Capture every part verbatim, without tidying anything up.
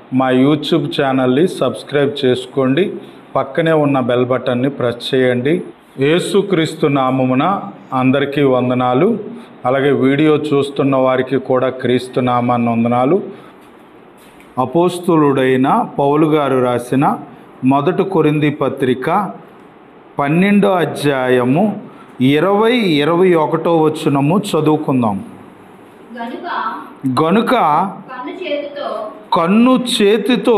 మా యూట్యూబ్ ఛానల్ని సబ్స్క్రైబ్ చేసుకోండి, పక్కనే ఉన్న బెల్ బటన్ని ప్రెస్ చేయండి. యేసుక్రీస్తు నామమున అందరికీ వందనాలు. అలాగే వీడియో చూస్తున్న వారికి కూడా క్రీస్తు నామాన్ని వందనాలు. అపోస్తులుడైన పౌలు గారు రాసిన మొదటి కొరింథీ పత్రిక పన్నెండో అధ్యాయము ఇరవై ఇరవై ఒకటో వచనము చదువుకుందాం. గనుక కన్ను చేతితో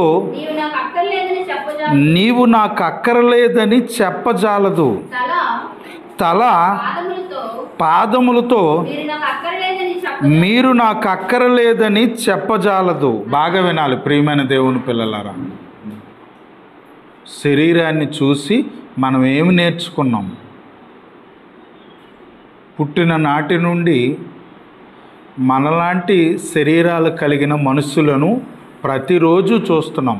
నీవు నాకు అక్కరలేదని చెప్పజాలదు, తల పాదములతో మీరు నాకు అక్కరలేదని చెప్పజాలదు. బాగా వినాలి ప్రియమైన దేవుని పిల్లలారా. శరీరాన్ని చూసి మనం ఏమి నేర్చుకున్నాం? పుట్టిన నాటి నుండి మనలాంటి శరీరాలు కలిగిన మనుషులను ప్రతిరోజు చూస్తున్నాం.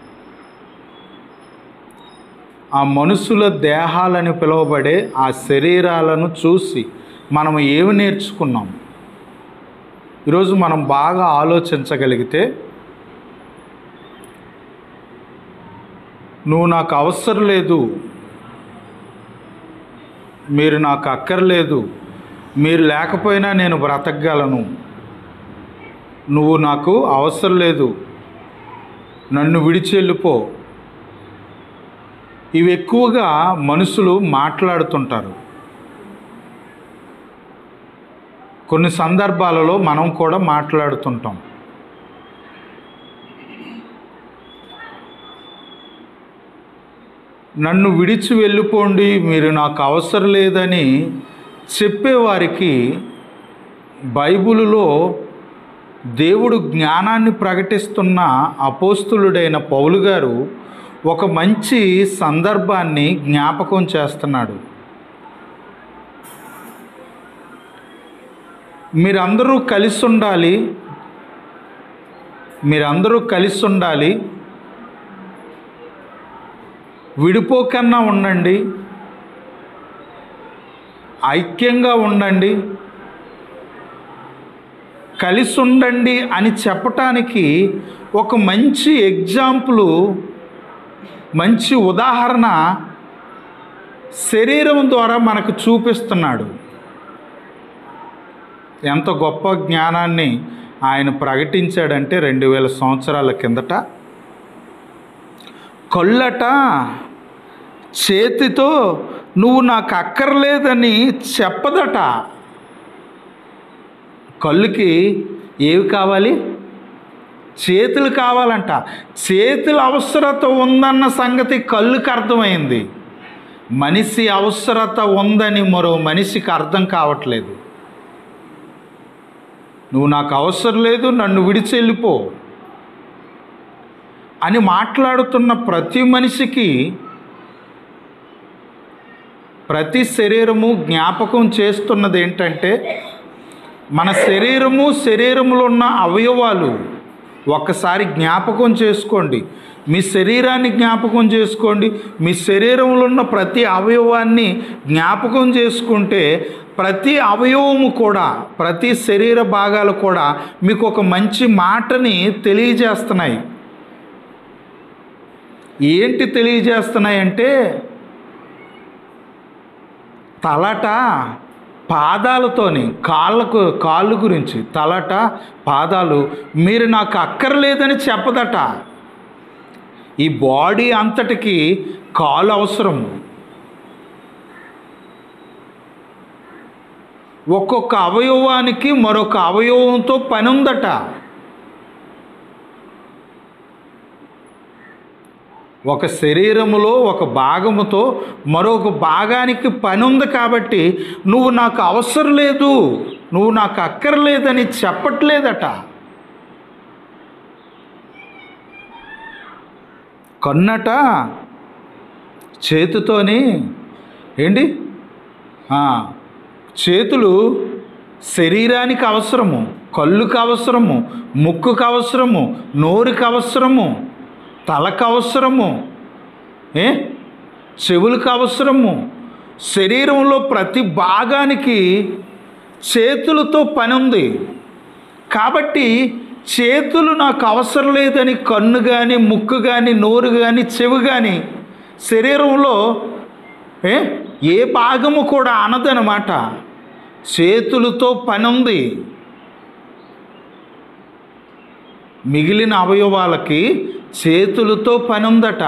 ఆ మనుషుల దేహాలని పిలువబడే ఆ శరీరాలను చూసి మనం ఏమి నేర్చుకున్నాం? ఈరోజు మనం బాగా ఆలోచించగలిగితే, నువ్వు నాకు అవసరం లేదు, మీరు నాకు అక్కర్లేదు, మీరు లేకపోయినా నేను బ్రతకగలను, నువ్వు నాకు అవసరం లేదు, నన్ను విడిచి వెళ్ళిపో, ఇవి ఎక్కువగా మనుషులు మాట్లాడుతుంటారు. కొన్ని సందర్భాలలో మనం కూడా మాట్లాడుతుంటాం. నన్ను విడిచి వెళ్ళిపోండి, మీరు నాకు అవసరం లేదని చెప్పేవారికి బైబిలులో దేవుడు జ్ఞానాన్ని ప్రకటిస్తున్న అపోస్తులుడైన పౌలు గారు ఒక మంచి సందర్భాన్ని జ్ఞాపకం చేస్తున్నాడు. మీరందరూ కలిసి ఉండాలి, మీరందరూ కలిసి ఉండాలి, విడిపోకన్నా ఉండండి, ఐక్యంగా ఉండండి, కలిసి ఉండండి అని చెప్పటానికి ఒక మంచి ఎగ్జాంపుల్, మంచి ఉదాహరణ శరీరం ద్వారా మనకు చూపిస్తున్నాడు. ఎంత గొప్ప జ్ఞానాన్ని ఆయన ప్రకటించాడంటే రెండు వేల సంవత్సరాల కిందట కళ్ళట చేతితో నువ్వు నాకు అక్కర్లేదని చెప్పదట. కళ్ళుకి ఏవి కావాలి? చేతులు కావాలంట. చేతుల అవసరత ఉందన్న సంగతి కళ్ళుకి అర్థమైంది. మనిషి అవసరత ఉందని మరో మనిషికి అర్థం కావట్లేదు. నువ్వు నాకు అవసరం లేదు, నన్ను విడిచి వెళ్ళిపో అని మాట్లాడుతున్న ప్రతి మనిషికి ప్రతి శరీరము జ్ఞాపకం చేస్తున్నది ఏంటంటే, మన శరీరము శరీరములో ఉన్న అవయవాలు ఒక్కసారి జ్ఞాపకం చేసుకోండి. మీ శరీరాన్ని జ్ఞాపకం చేసుకోండి. మీ శరీరంలో ఉన్న ప్రతి అవయవాన్ని జ్ఞాపకం చేసుకుంటే ప్రతి అవయవము కూడా, ప్రతి శరీర భాగాలు కూడా మీకు ఒక మంచి మాటని తెలియజేస్తున్నాయి. ఏంటి తెలియజేస్తున్నాయంటే, తలట పాదాలతోని, కాళ్ళకు కాళ్ళు గురించి తలట పాదాలు మీరు నాకు అక్కర్లేదని చెప్పదట. ఈ బాడీ అంతటికి కాలు అవసరం. ఒక్కొక్క అవయవానికి మరొక అవయవంతో పని ఉందట. ఒక శరీరములో ఒక భాగముతో మరొక భాగానికి పని ఉంది కాబట్టి నువ్వు నాకు అవసరం లేదు, నువ్వు నాకు అక్కర్లేదని చెప్పట్లేదట. కన్నట చేతితోని ఏంటి, చేతులు శరీరానికి అవసరము, కళ్ళుకి అవసరము, ముక్కుకు అవసరము, నోరుకి అవసరము, తలకు అవసరము, ఏ చెవులకు అవసరము. శరీరంలో ప్రతి భాగానికి చేతులతో పని ఉంది. కాబట్టి చేతులు నాకు అవసరం లేదని కన్ను కానీ, ముక్కు కానీ, నోరు కానీ, చెవి కానీ శరీరంలో ఏ ఏ భాగము కూడా అనదనమాట. చేతులతో పని ఉంది. మిగిలిన అవయవాలకి చేతులతో పని ఉందట.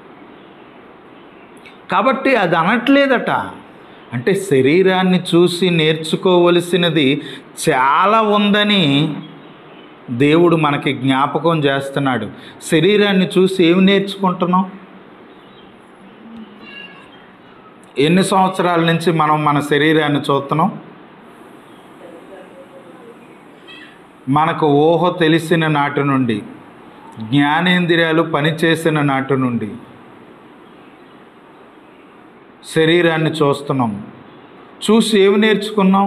కాబట్టి అది అనట్లేదట. అంటే శరీరాన్ని చూసి నేర్చుకోవలసినది చాలా ఉందని దేవుడు మనకి జ్ఞాపకం చేస్తున్నాడు. శరీరాన్ని చూసి ఏమి నేర్చుకుంటున్నాం? ఎన్ని సంవత్సరాల నుంచి మనం మన శరీరాన్ని చూస్తున్నాం? మనకు ఊహ తెలిసిన నాటి నుండి, జ్ఞానేంద్రియాలు పనిచేసిన నాటి నుండి శరీరాన్ని చూస్తున్నాం. చూసి ఏమి నేర్చుకున్నాం?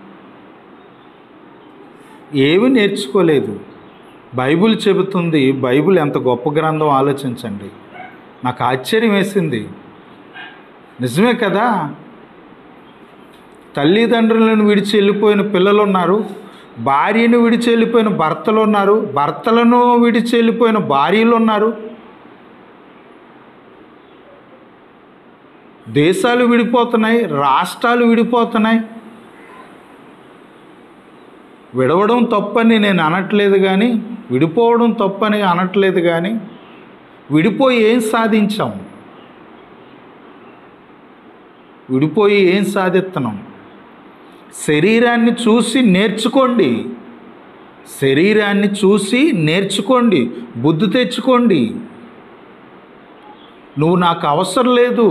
ఏమి నేర్చుకోలేదు. బైబిల్ చెబుతుంది. బైబిల్ ఎంత గొప్ప గ్రంథం ఆలోచించండి. నాకు ఆశ్చర్యం వేసింది. నిజమే కదా, తల్లిదండ్రులను విడిచి వెళ్ళిపోయిన పిల్లలు ఉన్నారు, భార్యను విడిచి వెళ్ళిపోయిన భర్తలు ఉన్నారు, భర్తలను విడిచి వెళ్ళిపోయిన భార్యలు ఉన్నారు, దేశాలు విడిపోతున్నాయి, రాష్ట్రాలు విడిపోతున్నాయి. విడవడం తప్పని నేను అనట్లేదు కానీ, విడిపోవడం తప్పని అనట్లేదు కానీ, విడిపోయి ఏం సాధించాం? విడిపోయి ఏం సాధిస్తున్నాం? శరీరాన్ని చూసి నేర్చుకోండి. శరీరాన్ని చూసి నేర్చుకోండి, బుద్ధి తెచ్చుకోండి. నువ్వు నాకు అవసరం లేదు,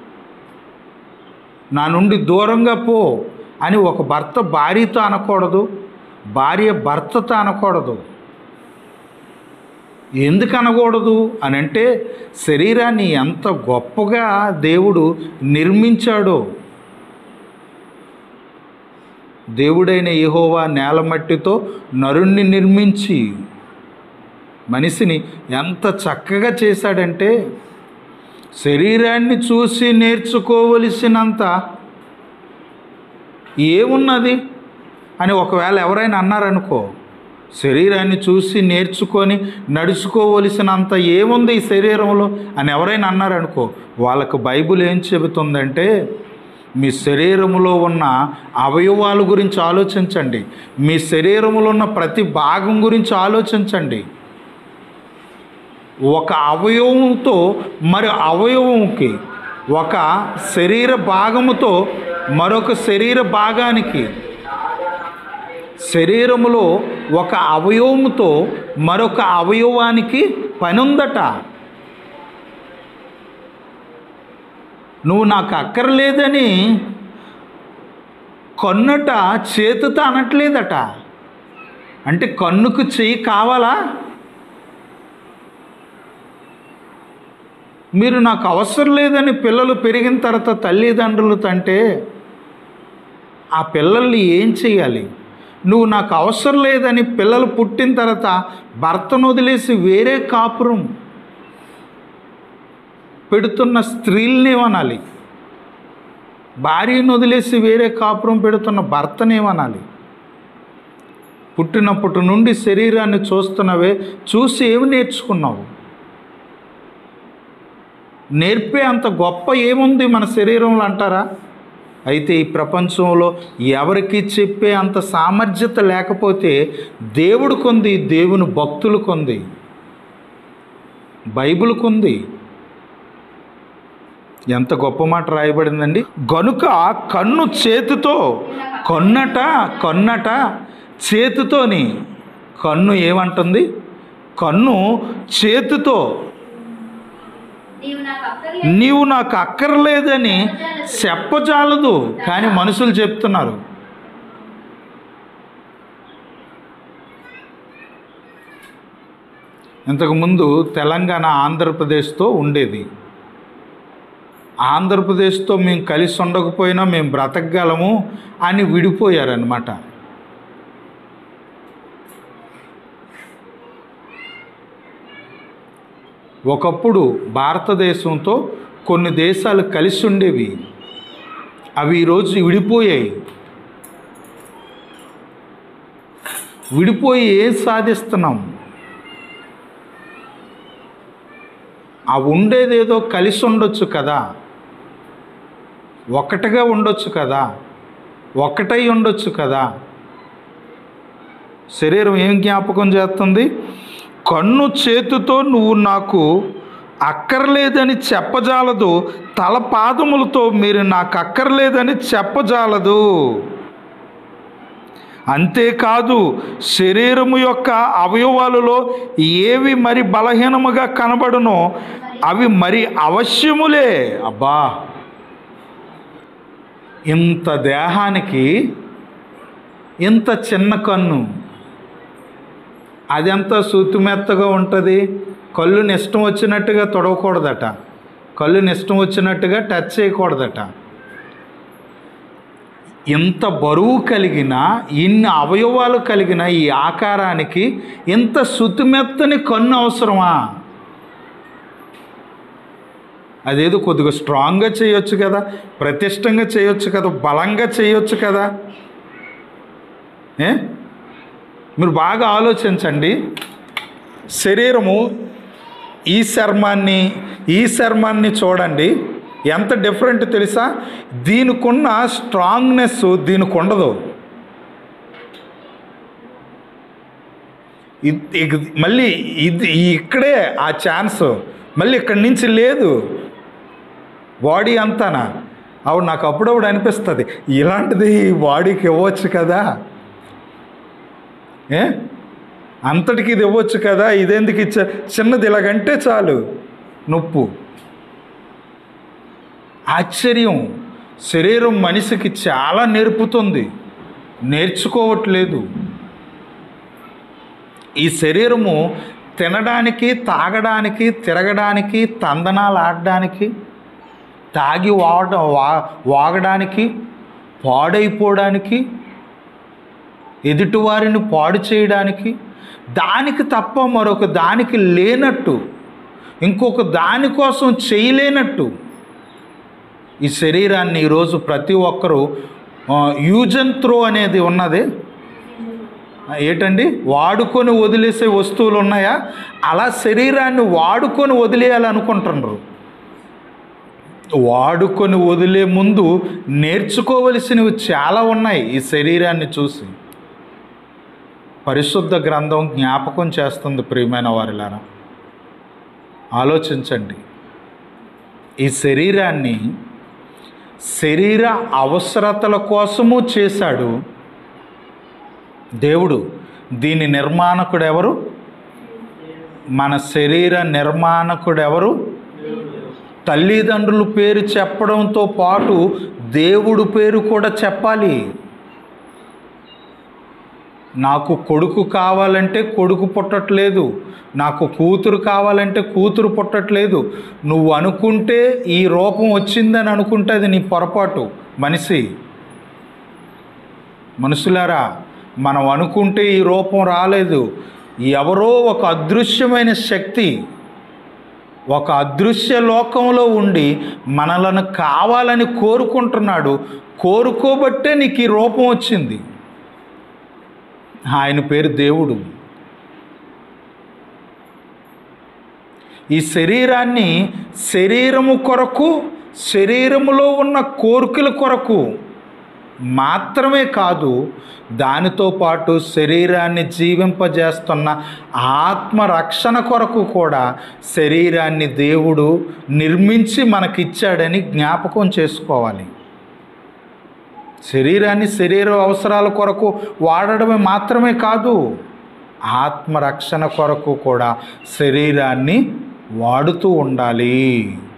నా నుండి దూరంగా పో అని ఒక భర్త భార్యతో అనకూడదు, భార్య భర్తతో అనకూడదు. ఎందుకు అనకూడదు అని అంటే, శరీరాన్ని ఎంత గొప్పగా దేవుడు నిర్మించాడో. దేవుడైన యెహోవా నేలమట్టితో నరుణ్ణి నిర్మించి మనిషిని ఎంత చక్కగా చేశాడంటే, శరీరాన్ని చూసి నేర్చుకోవలసినంత ఏమున్నది అని ఒకవేళ ఎవరైనా అన్నారనుకో, శరీరాన్ని చూసి నేర్చుకొని నడుచుకోవలసినంత ఏముంది ఈ శరీరంలో అని ఎవరైనా అన్నారనుకో, వాళ్ళకు బైబిల్ ఏం చెబుతుందంటే, మీ శరీరంలో ఉన్న అవయవాల గురించి ఆలోచించండి. మీ శరీరంలో ఉన్న ప్రతి భాగం గురించి ఆలోచించండి. ఒక అవయవంతో మరి అవయవంకి, ఒక శరీర భాగముతో మరొక శరీర భాగానికి, శరీరములో ఒక అవయవముతో మరొక అవయవానికి పని ఉందట. నువ్వు నాకు అక్కర్లేదని కన్నుట చేతితో అనట్లేదట. అంటే కన్నుకు చెయ్యి కావాలా? మీరు నాకు అవసరం లేదని పిల్లలు పెరిగిన తర్వాత తల్లిదండ్రులు తంటే ఆ పిల్లల్ని ఏం చేయాలి? నువ్వు నాకు అవసరం లేదని పిల్లలు పుట్టిన తర్వాత భర్తను వదిలేసి వేరే కాపురం పెడుతున్న స్త్రీల్ని ఏమనాలి? భార్యను వదిలేసి వేరే కాపురం పెడుతున్న భర్తని ఏమనాలి? పుట్టినప్పటి నుండి శరీరాన్ని చూస్తున్నవే, చూసి ఏమి నేర్చుకున్నావు? నేర్పే అంత గొప్ప ఏముంది మన శరీరంలో అంటారా? అయితే ఈ ప్రపంచంలో ఎవరికి చెప్పే అంత సామర్థ్యత లేకపోతే దేవుడికి ఉంది, దేవుని భక్తులకు ఉంది, బైబిల్కు ఉంది. ఎంత గొప్ప మాట రాయబడిందండి. గనుక కన్ను చేతితో, కొన్నట కొన్నట చేతితోని, కన్ను ఏమంటుంది? కన్ను చేతితో నీవు నాకు అక్కర్లేదని చెప్పజాలదు, కానీ మనుషులు చెప్తున్నారు. ఇంతకుముందు తెలంగాణ ఆంధ్రప్రదేశ్తో ఉండేది. ఆంధ్రప్రదేశ్తో మేము కలిసి ఉండకపోయినా మేము బ్రతకగలము అని విడిపోయారన్నమాట. ఒకప్పుడు భారతదేశంతో కొన్ని దేశాలు కలిసి ఉండేవి, అవి ఈరోజు విడిపోయాయి. విడిపోయి ఏం సాధిస్తున్నాం? ఆ ఉండేదేదో కలిసి ఉండొచ్చు కదా, ఒక్కటిగా ఉండొచ్చు కదా, ఒక్కటై ఉండొచ్చు కదా. శరీరం ఏం జ్ఞాపకం చేస్తుంది? కన్ను చేతితో నువ్వు నాకు అక్కర్లేదని చెప్పజాలదు, తల పాదములతో మీరు నాకు అక్కర్లేదని చెప్పజాలదు. అంతేకాదు, శరీరము యొక్క అవయవాలలో ఏవి మరి బలహీనముగా కనబడునో అవి మరి అవశ్యములే. అబ్బా, ఇంత దేహానికి ఇంత చిన్న కన్ను, అదెంత సుతిమెత్తగా ఉంటుంది. కళ్ళుని ఇష్టం వచ్చినట్టుగా తొడవకూడదట, కళ్ళుని ఇష్టం వచ్చినట్టుగా టచ్ చేయకూడదట. ఇంత బరువు కలిగిన, ఇన్ని అవయవాలు కలిగిన ఈ ఆకారానికి ఇంత సుతిమెత్తని కన్ను అవసరమా? అదేదో కొద్దిగా స్ట్రాంగ్గా చేయొచ్చు కదా, ప్రతిష్టంగా చేయొచ్చు కదా, బలంగా చేయొచ్చు కదా. ఏ మీరు బాగా ఆలోచించండి. శరీరము ఈ చర్మాన్ని ఈ చర్మాన్ని చూడండి, ఎంత డిఫరెంట్ తెలుసా? దీనికున్న స్ట్రాంగ్నెస్ దీనికి ఉండదు. మళ్ళీ ఇది ఇక్కడే ఆ ఛాన్స్, మళ్ళీ ఇక్కడి నుంచి లేదు. బాడీ అంతానా? అవును, నాకు అప్పుడప్పుడు అనిపిస్తుంది, ఇలాంటిది బాడీకి ఇవ్వచ్చు కదా, ఏ అంతటికి ఇది ఇవ్వచ్చు కదా, ఇదెందుకు ఇచ్చా? చిన్నది ఇలాగంటే చాలు నొప్పు. ఆశ్చర్యం, శరీరం మనిషికి చాలా నేర్పుతుంది, నేర్చుకోవట్లేదు. ఈ శరీరము తినడానికి, తాగడానికి, తిరగడానికి, తందనాలు ఆడడానికి, తాగి వాడ వా వాగడానికి, పాడైపోవడానికి, ఎదుటివారిని పాడు చేయడానికి, దానికి తప్ప మరొక దానికి లేనట్టు, ఇంకొక దానికోసం చేయలేనట్టు ఈ శరీరాన్ని ఈరోజు ప్రతి ఒక్కరూ యూజ్ అండ్ త్రో అనేది ఉన్నది. ఏంటండి, వాడుకొని వదిలేసే వస్తువులు ఉన్నాయా? అలా శరీరాన్ని వాడుకొని వదిలేయాలనుకుంటున్నారు. వాడుకొని వదిలే ముందు నేర్చుకోవలసినవి చాలా ఉన్నాయి. ఈ శరీరాన్ని చూసి పరిశుద్ధ గ్రంథం జ్ఞాపకం చేస్తుంది. ప్రియమైన వారిలారా, ఆలోచించండి. ఈ శరీరాన్ని శరీర అవసరతల కోసము చేశాడు దేవుడు. దీని నిర్మాణకుడు ఎవరు? మన శరీర నిర్మాణకుడు ఎవరు? తల్లిదండ్రుల పేరు చెప్పడంతో పాటు దేవుడు పేరు కూడా చెప్పాలి. నాకు కొడుకు కావాలంటే కొడుకు పుట్టట్లేదు, నాకు కూతురు కావాలంటే కూతురు పుట్టట్లేదు. నువ్వు అనుకుంటే ఈ రూపం వచ్చిందని అనుకుంటే అది నీ పొరపాటు. మనిషి మనుషులారా, మనం అనుకుంటే ఈ రూపం రాలేదు. ఎవరో ఒక అదృశ్యమైన శక్తి ఒక అదృశ్య లోకంలో ఉండి మనలను కావాలని కోరుకుంటున్నాడు. కోరుకోబట్టే నీకు ఈ రూపం వచ్చింది. ఆయన పేరు దేవుడు. ఈ శరీరాన్ని శరీరము కొరకు, శరీరములో ఉన్న కోరికల కొరకు మాత్రమే కాదు, దానితో పాటు శరీరాన్ని జీవింపజేస్తున్న ఆత్మరక్షణ కొరకు కూడా శరీరాన్ని దేవుడు నిర్మించి మనకిచ్చాడని జ్ఞాపకం చేసుకోవాలి. శరీరాన్ని శరీర అవసరాల కొరకు వాడడమే మాత్రమే కాదు, ఆత్మరక్షణ కొరకు కూడా శరీరాన్ని వాడుతూ ఉండాలి.